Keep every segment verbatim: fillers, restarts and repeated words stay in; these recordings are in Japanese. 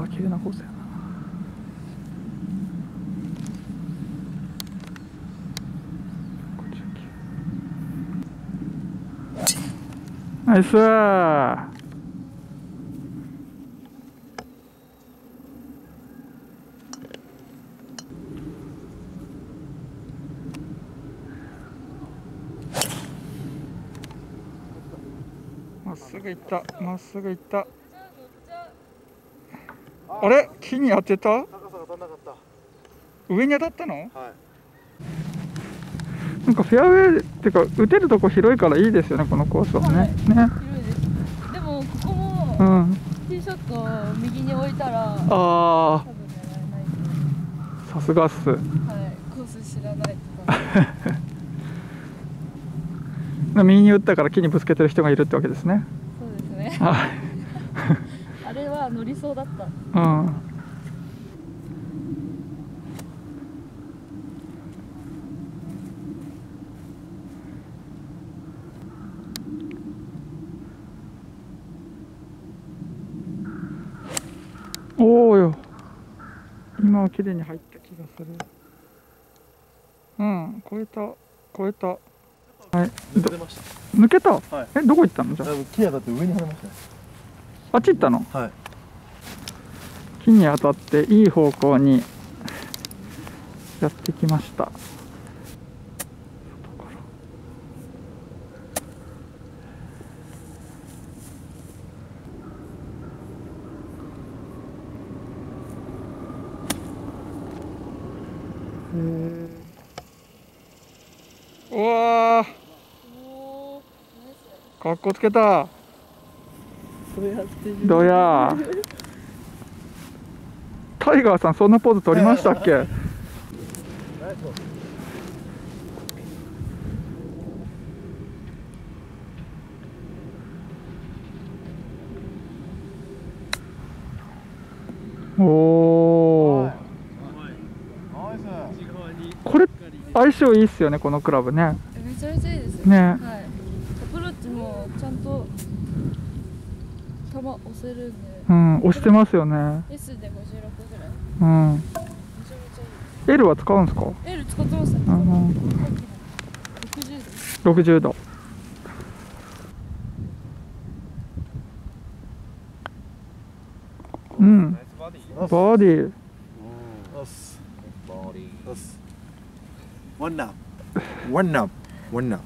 綺麗なコースやな。ナイスー。まっすぐ行った、まっすぐ行った。あれ、木に当てた？高さが足んなかった。上に当たったの？はい。なんかフェアウェイっていうか打てるとこ広いからいいですよね、このコースはね。はい、ね。広いです。でもここも、うん、ティーショットを右に置いたら、ああ、さすがっす。はい、コース知らないとか。右に打ったから木にぶつけてる人がいるってわけですね。そうですね。あれは乗りそうだった。うん。おおよ。今は綺麗に入った気がする。うん、超えた、超えた。はい。抜けました。抜けた。はい、え、どこ行ったのじゃあ。木に当たって上に跳ねましたね。あっち行ったの。はい。木に当たっていい方向にやってきました。うわー、かっこつけた。どやタイガーさん、そんなポーズ取りましたっけ？おお、これ相性いいっすよね、このクラブね。めちゃめちゃいいですよね。はい、アプローチもちゃんと球押せるんで、うん、押してますよね。 S でごじゅうろくぐらい。うん、めちゃめちゃいい。 L は使うんですか？ L 使ってますね。うん、ろくじゅうど。うん、バーディー。ワンナップ、ワンナップ、ワンナップ。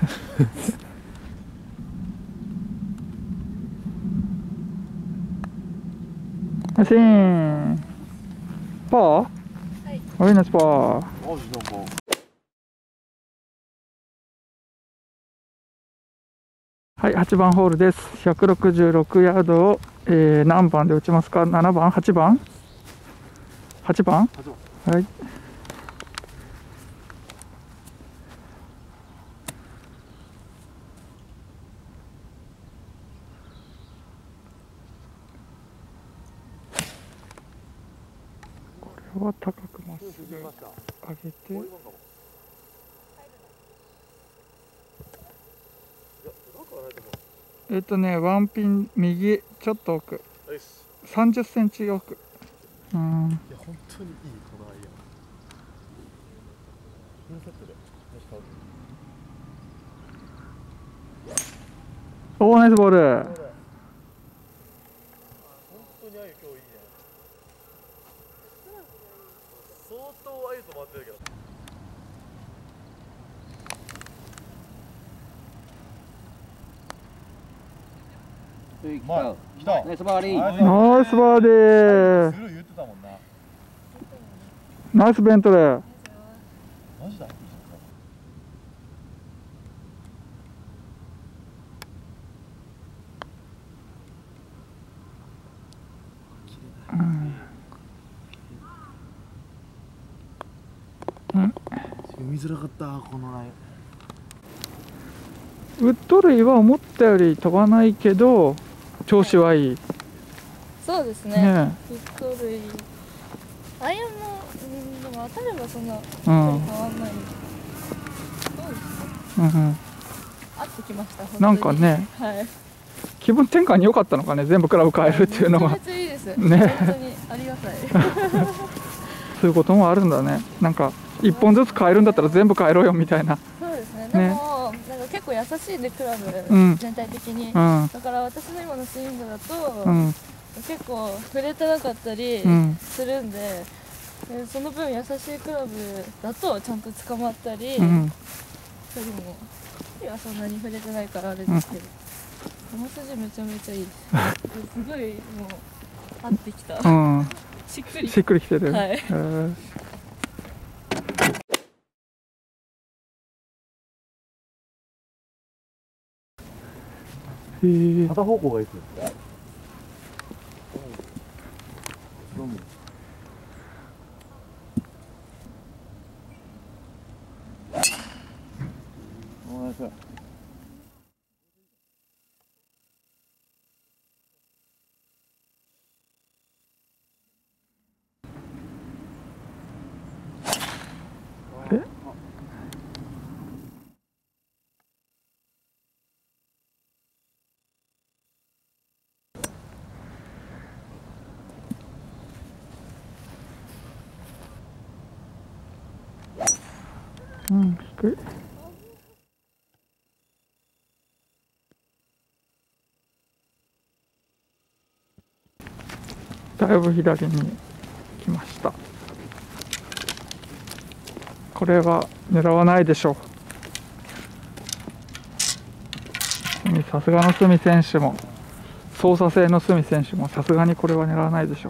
ナイスイン。パー？はい。はい、ナイスパー。はい、はちばんホールです。ひゃくろくじゅうろくヤードを、えー、何番で打ちますか？ななばん？ はち 番？ はち 番？ はい。これは高くまっすぐ上げて。えっとね、ワンピン右ちょっと奥、さんじゅっセンチ奥。うん。いや本当にいいこのアイアン。フルセットで。おお、ナイスボール。本当にアユ今日いいね。相当アユと回ってるけど。ナイスバーディー。ナイスバーディー。ナイスベントレー。マジだ。うん。うん。見づらかったこのライン。ウッド類は思ったより飛ばないけど調子はいい。そうですね。ね、ウッド類アイアンも、うん、でも当たればそんな変わんない。うん、そうですね。うんうん。合ってきました。なんかね、はい、気分転換に良かったのかね、全部クラブ変えるっていうのは。めちゃめちゃいいです 。 ね、 本当にありがたい。 そういうこともあるんだね。なんか一本ずつ買えるんだったら全部買えろよみたいな。 そうですね。でも、ね、なんか結構優しいんでクラブ、うん、全体的に、うん。だから私の今のスイングだと、うん、結構触れてなかったりするんで、うん、でその分優しいクラブだとちゃんと捕まったり、うん、それもいやそんなに触れてないからあれですけど、球筋めちゃめちゃいいです。すごいもう合ってきた。うん、しっくり。しっくりきてる。はい。えー片方向がいいですよ。 え？うん、低い。だいぶ左に来ました。これは狙わないでしょう。さすがの角選手も、操作性の角選手もさすがにこれは狙わないでしょう。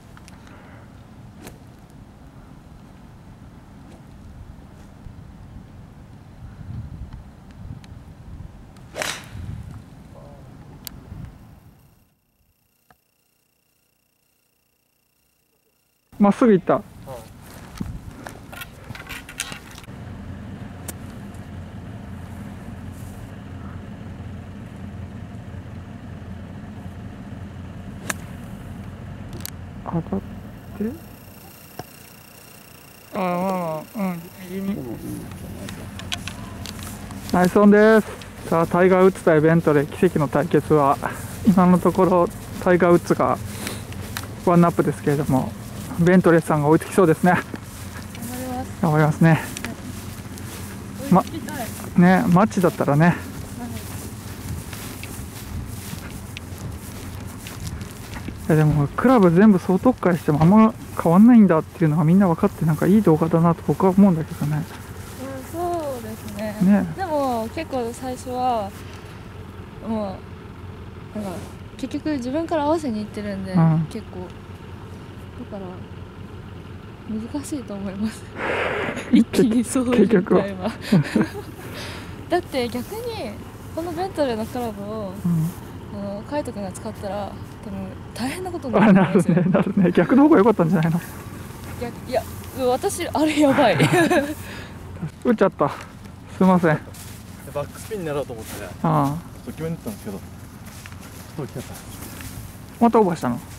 まっすぐ行った。上がってああまあうん右にナイスオンです。さあタイガー・ウッズ対ベントレー奇跡の対決は今のところタイガー・ウッズがワンナップですけれども、ベントレーさんが追いつきそうですね。頑張りますね。まねマッチだったらね。いやでもクラブ全部総特化してもあんま変わんないんだっていうのがみんな分かって、なんかいい動画だなと僕は思うんだけどね。 うん、そうですね。ねでも結構最初はもうなんか結局自分から合わせにいってるんで、うん、結構だから難しいと思います一気にそういう回はだって逆にこのベントレーのクラブを、うん、あのカイト君が使ったら多分大変なことになると思うんですよ。 なるね、なるね。逆の方が良かったんじゃないの？ いや、私あれやばい打っちゃった。すいません。 バックスピン狙おうと思って、ああ、ちょっと決めに行ったんですけど、ちょっと大きかった。 またオーバーしたの？はい。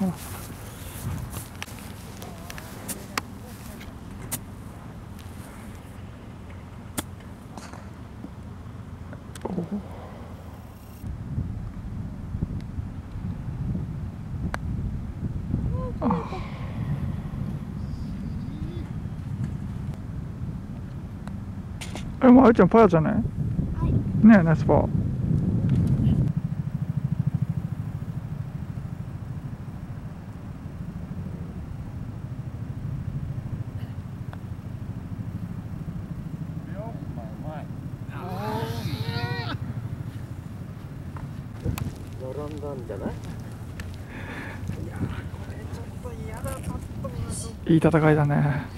え、もうあいちゃんパーじゃない？はい。ねえ、ナイスパー。 並んだんじゃない？ いい戦いだね。